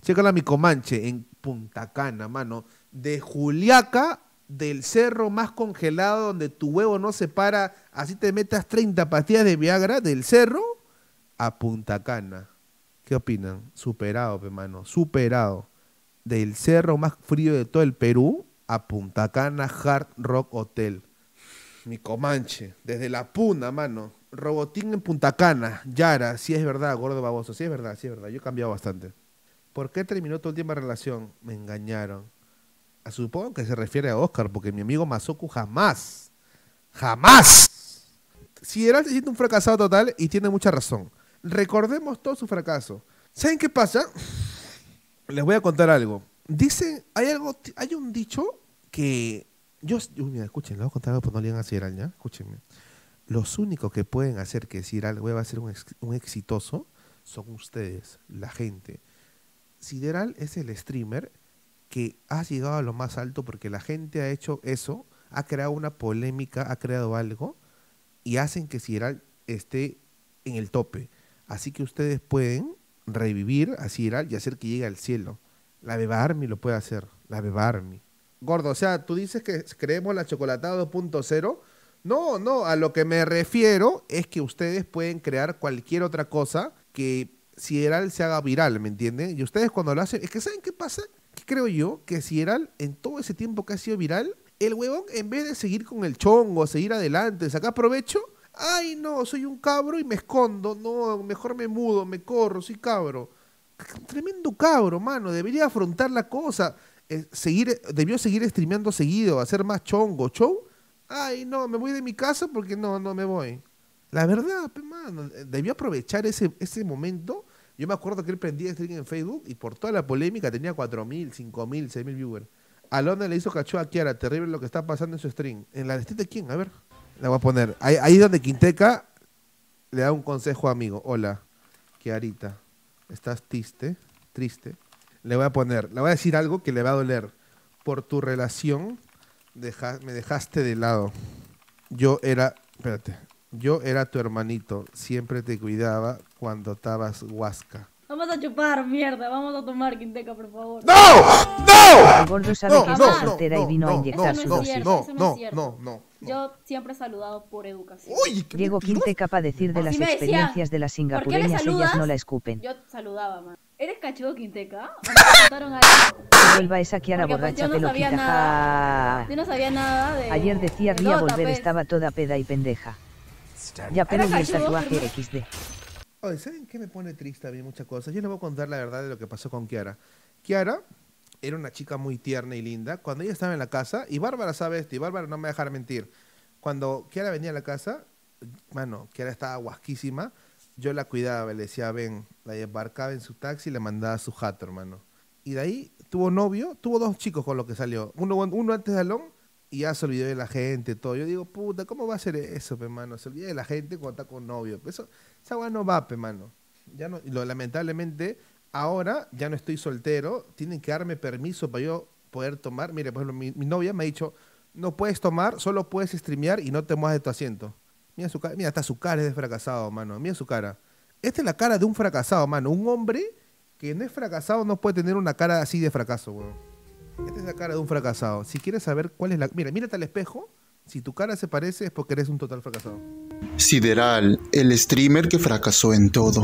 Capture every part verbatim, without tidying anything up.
Chécala mi Comanche en Punta Cana, mano. De Juliaca, del cerro más congelado donde tu huevo no se para, así te metas treinta pastillas de Viagra, del cerro a Punta Cana. ¿Qué opinan? Superado, pe, mano. Superado. Del cerro más frío de todo el Perú a Punta Cana Hard Rock Hotel. Mi Comanche. Desde la Puna, mano. Robotín en Punta Cana. Yara. Sí es verdad, gordo baboso. Sí es verdad, sí es verdad. Yo he cambiado bastante. ¿Por qué terminó tu última relación? Me engañaron. Supongo que se refiere a Oscar, porque mi amigo Mazoku jamás, jamás. Sideral se siente un fracasado total y tiene mucha razón. Recordemos todo su fracaso. ¿Saben qué pasa? Les voy a contar algo. Dicen, hay algo, hay un dicho que yo, uy, mira, escuchen, les voy a contar algo, pues no le digan a Sideral, ¿ya? Escúchenme. Los únicos que pueden hacer que Sideral vuelva a ser un, ex, un exitoso son ustedes, la gente. Sideral es el streamer que ha llegado a lo más alto porque la gente ha hecho eso, ha creado una polémica, ha creado algo y hacen que Sideral esté en el tope. Así que ustedes pueden revivir a Sideral y hacer que llegue al cielo. La Beba Army lo puede hacer, la Beba Army. Gordo, o sea, tú dices que creemos la chocolatada dos punto cero. No, no, a lo que me refiero es que ustedes pueden crear cualquier otra cosa que Sideral se haga viral, ¿me entienden? Y ustedes cuando lo hacen, es que ¿saben qué pasa? Que creo yo que Sideral, en todo ese tiempo que ha sido viral, el huevón, en vez de seguir con el chongo, seguir adelante, sacar provecho, ay no, soy un cabro y me escondo, no, mejor me mudo, me corro, soy cabro. Tremendo cabro, mano, debería afrontar la cosa, eh, seguir, debió seguir streameando seguido, hacer más chongo, show. Ay no, me voy de mi casa porque no, no me voy. La verdad, pe, mano, debió aprovechar ese, ese momento. Yo me acuerdo que él prendía stream en Facebook y por toda la polémica tenía cuatro mil, cinco mil, seis mil viewers. Alona le hizo cacho a Kiara, terrible lo que está pasando en su stream. ¿En la de stream de quién? A ver, la voy a poner. Ahí, ahí donde Quinteca le da un consejo amigo. Hola, Kiarita, ¿estás triste? Triste. Le voy a poner, le voy a decir algo que le va a doler. Por tu relación deja, me dejaste de lado. Yo era, espérate. Yo era tu hermanito, siempre te cuidaba cuando estabas huasca. Vamos a chupar, mierda, vamos a tomar, Quinteca, por favor. ¡No! ¡No! El gordo sabe no, que no, está no, soltera no, y vino no, a inyectar no, su no, dosis. no, Eso no no, es cierto. no, no, no. Yo siempre he saludado por educación. Uy, qué Llegó mentiroso. Quinteca para decir de Así las me decían, experiencias de las ¿por qué le singapureñas, ellas saludas? no la escupen. Yo saludaba, man. ¿Eres cachudo, Quinteca? ¿O me contaron algo? Que vuelva esa Kiara Porque, pues, borracha yo no sabía peloquita. nada. Ja. Yo no sabía nada de... Ayer decía de Ría Dota, volver pues. estaba toda peda y pendeja. Ya pero y el cachudo, tatuaje firme. equis de. Oye, ¿saben qué me pone triste a mí muchas cosas? Yo les voy a contar la verdad de lo que pasó con Kiara. Kiara era una chica muy tierna y linda. Cuando ella estaba en la casa, y Bárbara sabe esto, y Bárbara no me va a dejar mentir. Cuando Kiara venía a la casa, mano, Kiara estaba guasquísima, yo la cuidaba, le decía, ven, la embarcaba en su taxi y le mandaba su jato, hermano. Y de ahí tuvo novio, tuvo dos chicos con los que salió. Uno, uno antes de Alon, y ya se olvidó de la gente, todo. Yo digo, puta, ¿cómo va a ser eso, pe, mano? Se olvida de la gente cuando está con novio. Eso, esa weá no va, pe, mano. Ya no, y lo, lamentablemente, ahora ya no estoy soltero, tienen que darme permiso para yo poder tomar. Mire, por ejemplo, mi, mi novia me ha dicho, no puedes tomar, solo puedes streamear y no te muevas de tu asiento. Mira su cara, mira, hasta su cara es de fracasado, mano. Mira su cara. Esta es la cara de un fracasado, mano. Un hombre que no es fracasado no puede tener una cara así de fracaso, weón. Esta es la cara de un fracasado. Si quieres saber cuál es la... Mira, mírate al espejo. Si tu cara se parece es porque eres un total fracasado. Sideral, el streamer que fracasó en todo.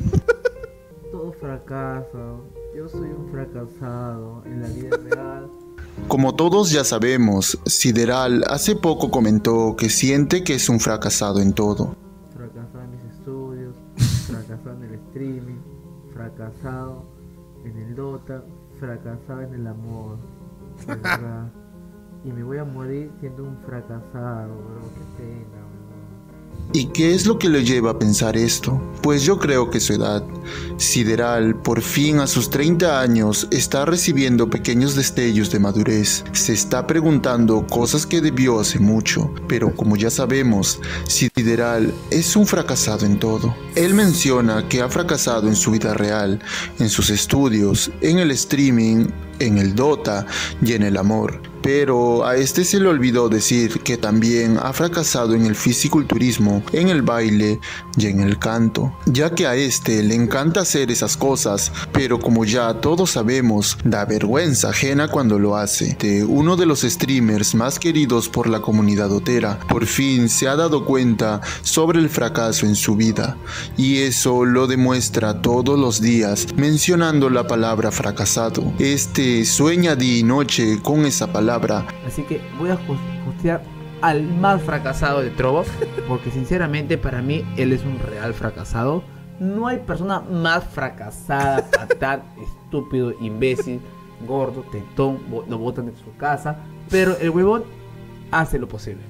Todo fracaso. Yo soy un fracasado en la vida real. Como todos ya sabemos, Sideral hace poco comentó que siente que es un fracasado en todo. Fracasado en mis estudios, fracasado en el streaming, fracasado en el Dota, fracasado en el amor, de verdad. Y me voy a morir siendo un fracasado, bro. Qué pena, bro. ¿Y qué es lo que le lleva a pensar esto? Pues yo creo que su edad. Sideral, por fin a sus treinta años, está recibiendo pequeños destellos de madurez. Se está preguntando cosas que debió hace mucho, pero como ya sabemos, Sideral es un fracasado en todo. Él menciona que ha fracasado en su vida real, en sus estudios, en el streaming, en el Dota y en el amor. Pero a este se le olvidó decir que también ha fracasado en el fisiculturismo, en el baile y en el canto, ya que a este le encanta hacer esas cosas, pero como ya todos sabemos, da vergüenza ajena cuando lo hace. De uno de los streamers más queridos por la comunidad dotera, por fin se ha dado cuenta sobre el fracaso en su vida, y eso lo demuestra todos los días mencionando la palabra fracasado. Este sueña día y noche con esa palabra. Así que voy a justiar al más fracasado de Trovo, porque sinceramente para mí él es un real fracasado. No hay persona más fracasada, patán, estúpido, imbécil, gordo, tetón, lo botan de su casa, pero el huevón hace lo posible.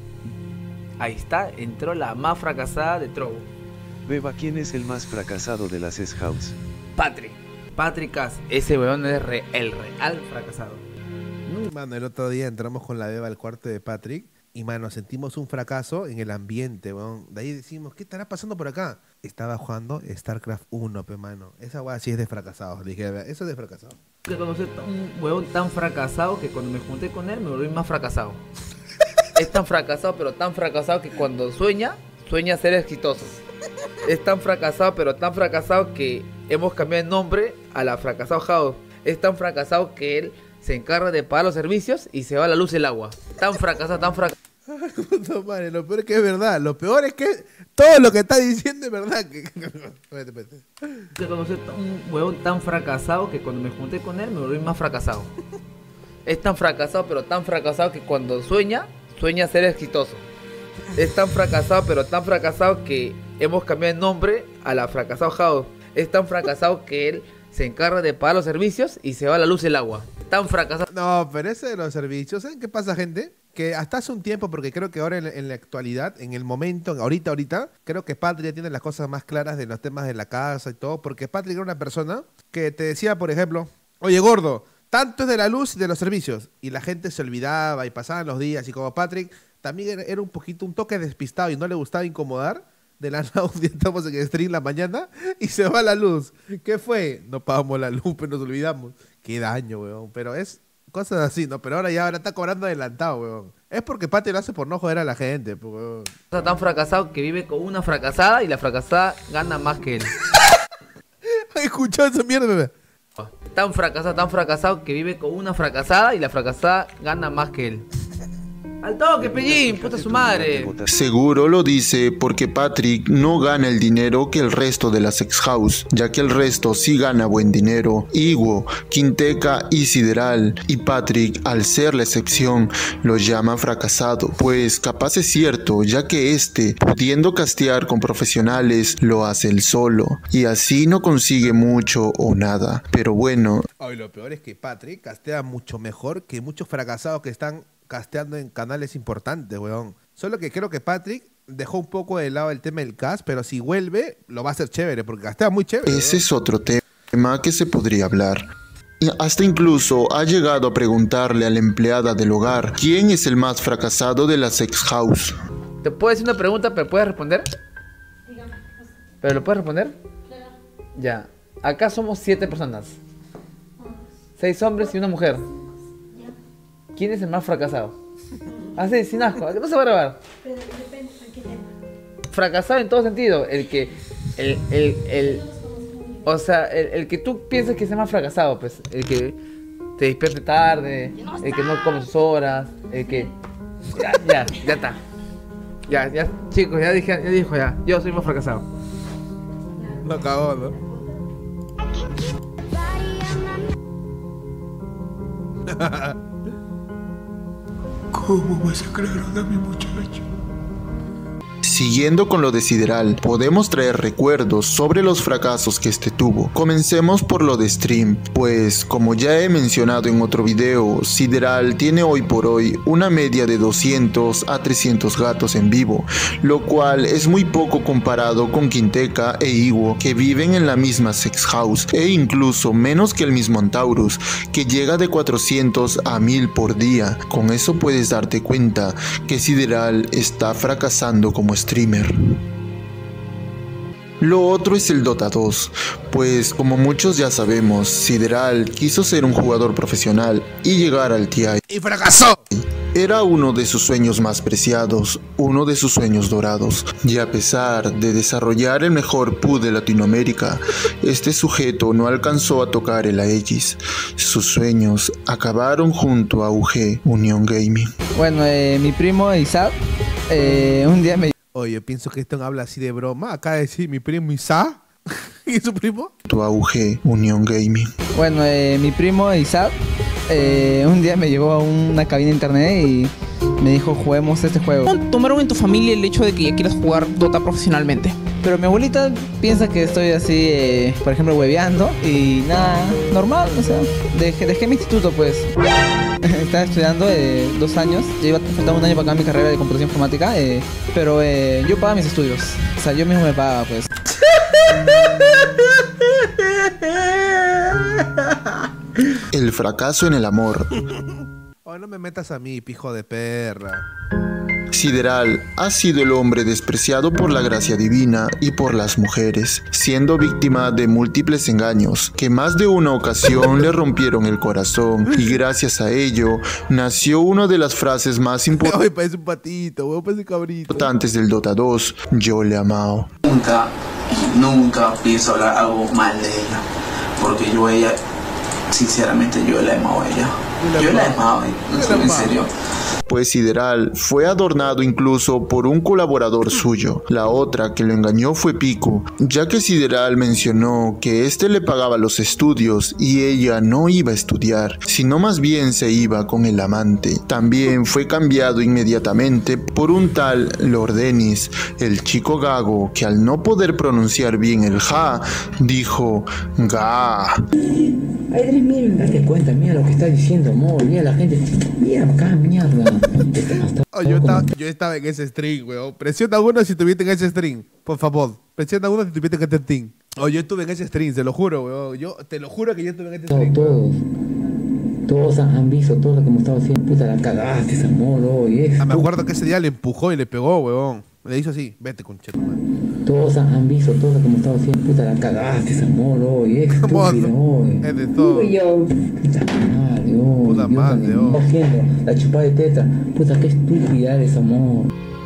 Ahí está, entró la más fracasada de Trovo. Beba, ¿quién es el más fracasado de las S-House? Patrick. Patrick Cass, ese huevón es re, el real fracasado. Mano, el otro día entramos con la beba al cuarto de Patrick y, mano, sentimos un fracaso en el ambiente, weón. De ahí decimos, ¿qué estará pasando por acá? Estaba jugando StarCraft uno, pe, mano. Esa weá sí es de fracasados. Le dije, eso es de fracasados. Que conocer un huevón tan fracasado que cuando me junté con él me volví más fracasado. Es tan fracasado, pero tan fracasado que cuando sueña, sueña ser exitoso. Es tan fracasado, pero tan fracasado que hemos cambiado el nombre a la Fracasado House. Es tan fracasado que él se encarga de pagar los servicios y se va a la luz y el agua. Tan fracasado, tan fracasado. Puta madre, lo peor es que es verdad. Lo peor es que todo lo que está diciendo es verdad. Que... Espérate, espérate. Que conocer un huevón tan fracasado que cuando me junté con él me volví más fracasado. Es tan fracasado, pero tan fracasado que cuando sueña, sueña ser exitoso. Es tan fracasado, pero tan fracasado que hemos cambiado el nombre a la Fracasado House. Es tan fracasado que él se encarga de pagar los servicios y se va a la luz y el agua. Tan fracasado. No, pero ese de los servicios, ¿saben qué pasa, gente? Que hasta hace un tiempo, porque creo que ahora en, en la actualidad, en el momento, ahorita, ahorita, creo que Patrick ya tiene las cosas más claras de los temas de la casa y todo, porque Patrick era una persona que te decía, por ejemplo, oye, gordo, tanto es de la luz y de los servicios, y la gente se olvidaba y pasaban los días, y como Patrick también era, era un poquito, un toque despistado y no le gustaba incomodar, de la nada un día estamos en el stream la mañana y se va la luz. ¿Qué fue? No pagamos la luz, pero nos olvidamos. Qué daño, weón. Pero es cosas así, ¿no? Pero ahora ya ahora está cobrando adelantado, weón. Es porque Pati lo hace por no joder a la gente, pues, weón. Está tan fracasado que vive con una fracasada y la fracasada gana más que él. Escuchó esa mierda, bebé. Tan fracasado, tan fracasado que vive con una fracasada y la fracasada gana más que él. ¡Al toque, Pellín! ¡Puta su madre! Seguro lo dice porque Patrick no gana el dinero que el resto de la Sex House, ya que el resto sí gana buen dinero. Iwo, Quinteca y Sideral. Y Patrick, al ser la excepción, lo llama fracasado. Pues capaz es cierto, ya que este, pudiendo castear con profesionales, lo hace él solo. Y así no consigue mucho o nada. Pero bueno. Ay, lo peor es que Patrick castea mucho mejor que muchos fracasados que están casteando en canales importantes, weón. Solo que creo que Patrick dejó un poco de lado el tema del cast, pero si vuelve, lo va a hacer chévere, porque castea muy chévere. Ese es otro tema que se podría hablar. Y hasta incluso ha llegado a preguntarle a la empleada del hogar quién es el más fracasado de la Sex House. ¿Te puedo decir una pregunta, pero puedes responder? Dígame. ¿Pero lo puedes responder? Claro. Ya. Acá somos siete personas. Seis hombres y una mujer. ¿Quién es el más fracasado? Así, sin asco, no se va a grabar. Pero depende de qué tema. Fracasado en todo sentido. El que. El. El. el o sea, el, el que tú piensas que es el más fracasado, pues. El que te despierte tarde. El que no come sus horas. El que. Ya, ya, ya está. Ya, ya, chicos, ya dije, ya dijo ya. Yo soy más fracasado. Lo cagó, ¿no? ¿Cómo masacraron a mi muchacho? Siguiendo con lo de Sideral, podemos traer recuerdos sobre los fracasos que este tuvo. Comencemos por lo de stream, pues como ya he mencionado en otro video, Sideral tiene hoy por hoy una media de doscientos a trescientos gatos en vivo, lo cual es muy poco comparado con Quinteca e Iwo, que viven en la misma Sex House, e incluso menos que el mismo Antaurus, que llega de cuatrocientos a mil por día. Con eso puedes darte cuenta que Sideral está fracasando como streamer. Lo otro es el Dota dos, pues como muchos ya sabemos, Sideral quiso ser un jugador profesional y llegar al T I. ¡Y fracasó! Era uno de sus sueños más preciados, uno de sus sueños dorados. Y a pesar de desarrollar el mejor P U de Latinoamérica, este sujeto no alcanzó a tocar el Aegis. Sus sueños acabaron junto a U G, Unión Gaming. Bueno, eh, mi primo Isaac, eh, un día me... Oye, pienso que esto habla así de broma. Acá de decir mi primo Isa. ¿Y su primo? Junto a U G, Unión Gaming. Bueno, eh, mi primo Isaac, eh, un día me llevó a una cabina de internet y me dijo, juguemos este juego. Tomaron en tu familia el hecho de que ya quieras jugar Dota profesionalmente. Pero mi abuelita piensa que estoy así, eh, por ejemplo, hueveando y nada, normal, o sea, dejé, dejé mi instituto pues. Estaba estudiando eh, dos años, ya iba a faltar un año para acabar mi carrera de computación informática, eh, pero eh, yo pagaba mis estudios, o sea, yo mismo me pagaba pues. El fracaso en el amor. Oh, no me metas a mí, pijo de perra. Sideral ha sido el hombre despreciado por la gracia divina y por las mujeres, siendo víctima de múltiples engaños, que más de una ocasión le rompieron el corazón, y gracias a ello nació una de las frases más impor- Ay, parece un patito, weón, parece un cabrito. importantes del Dota dos, yo le amao. Nunca, nunca pienso hablar algo mal de ella, porque yo a ella, sinceramente yo la he amado a ella. Yo la he amado, en serio. Pues Sideral fue adornado incluso por un colaborador suyo. La otra que lo engañó fue Pico, ya que Sideral mencionó que este le pagaba los estudios y ella no iba a estudiar, sino más bien se iba con el amante. También fue cambiado inmediatamente por un tal Lord Dennis, el chico gago que al no poder pronunciar bien el ja, dijo ga. Ay, Dres, miren, date cuenta, mira lo que está diciendo, amor, mira la gente, mira acá, mierda. Oh, yo, estaba, yo estaba en ese stream, weón. Presiona uno si estuviste en ese stream, por favor. Presiona uno si estuviste en ese stream. Oh, yo estuve en ese stream, se lo juro, weón. Yo te lo juro que yo estuve en ese stream. Todos, todos han visto todo lo que hemos estado haciendo. Puta, la cagaste, amor, hoy. Ah, me acuerdo que ese día le empujó y le pegó, weón. Le hizo así, vete, concheto, man. Todos han visto todo lo que hemos estado haciendo. Puta, la cagaste, amor, hoy. Es estúpido, hoy. Es de todo. Uy, yo. Puta madre, hoy. Puta madre, hoy. Haciendo la chupada de teta. Puta, qué estúpida eres, amor.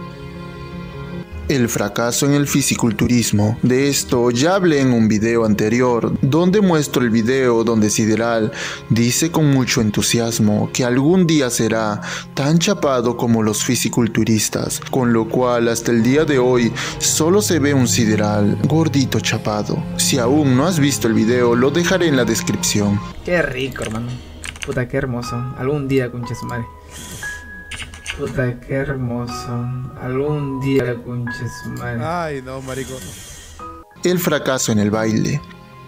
El fracaso en el fisiculturismo. De esto ya hablé en un video anterior, donde muestro el video donde Sideral dice con mucho entusiasmo que algún día será tan chapado como los fisiculturistas, con lo cual hasta el día de hoy solo se ve un Sideral gordito chapado. Si aún no has visto el video, lo dejaré en la descripción. Qué rico, hermano. Puta, qué hermoso. Algún día, concha su madre. Puta, qué hermoso. Algún día, concha su madre. Ay, no, marico. El fracaso en el baile.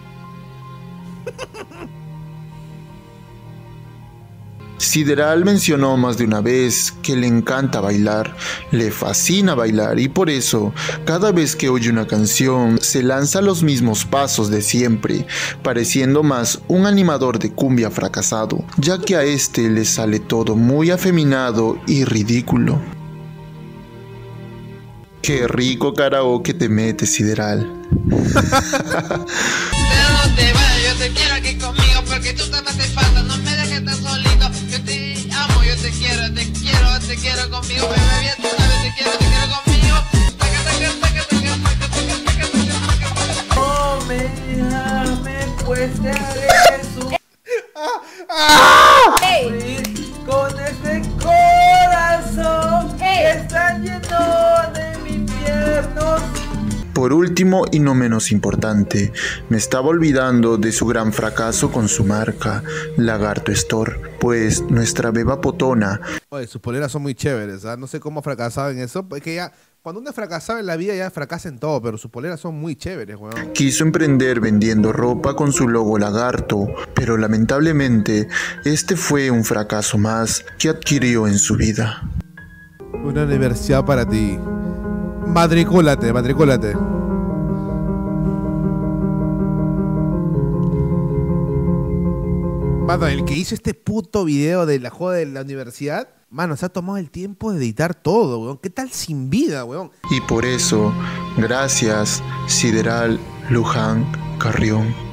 Sideral mencionó más de una vez que le encanta bailar, le fascina bailar y por eso, cada vez que oye una canción, se lanza los mismos pasos de siempre, pareciendo más un animador de cumbia fracasado, ya que a este le sale todo muy afeminado y ridículo. Qué rico karaoke te metes, Sideral. Pero no te vayas, yo te quiero aquí conmigo porque tú te me haces falta, no me dejes tan solito. Yo te amo, yo te quiero, te quiero, te quiero conmigo, bebé, bien, tú sabes, te quiero, te quiero conmigo. No me, me cueste eso. ¡Ey! Con este corazón ¡Ey! que está lleno de mi infiernos. Por último y no menos importante, me estaba olvidando de su gran fracaso con su marca, Lagarto Store, pues nuestra beba potona... Oye, sus poleras son muy chéveres, ¿ah? No sé cómo ha fracasado en eso, porque ya, cuando uno ha fracasado en la vida ya fracasa en todo, pero sus poleras son muy chéveres, weón. Quiso emprender vendiendo ropa con su logo lagarto, pero lamentablemente este fue un fracaso más que adquirió en su vida. Una universidad para ti. Matricúlate, matricúlate. Mano, el que hizo este puto video de la joda de la universidad, mano, se ha tomado el tiempo de editar todo, weón. ¿Qué tal sin vida, weón? Y por eso, gracias, Sideral Luján Carrión.